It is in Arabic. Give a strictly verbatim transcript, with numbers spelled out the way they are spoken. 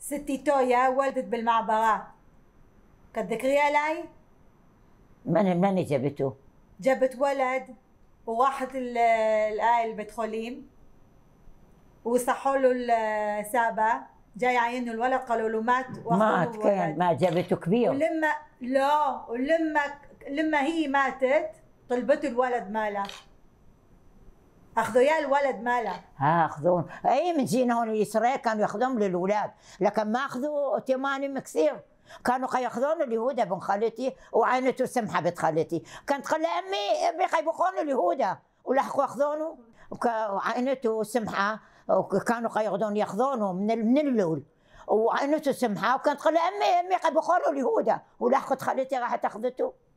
ستي تويا ولدت بالمعبرات، تذكريها لي؟ من من جابته؟ جابت ولد وراحت الآية البيت خوليم وصحوا له السابع، جاي عينوا الولد قالوا له مات مات كان ما جابته كبير. ولما لا ولما لما هي ماتت طلبته الولد ماله، اخذوا اياه الولد ماله. ها اخذون اي من جينا هون اسرائيل كانوا ياخذون للاولاد، لكن ما اخذوا تمانين كثير، كانوا ياخذون اليهودا بن خالتي وعينته سمحه بنت خالتي، كانت تقول امي امي خيبخون اليهودا ولحقوا ياخذونه وعينته سمحه، وكانوا ياخذون ياخذونه من من اللول وعينته سمحه، وكانت تقول امي امي خيبخون اليهودا ولحقت خالتي راحت اخذته.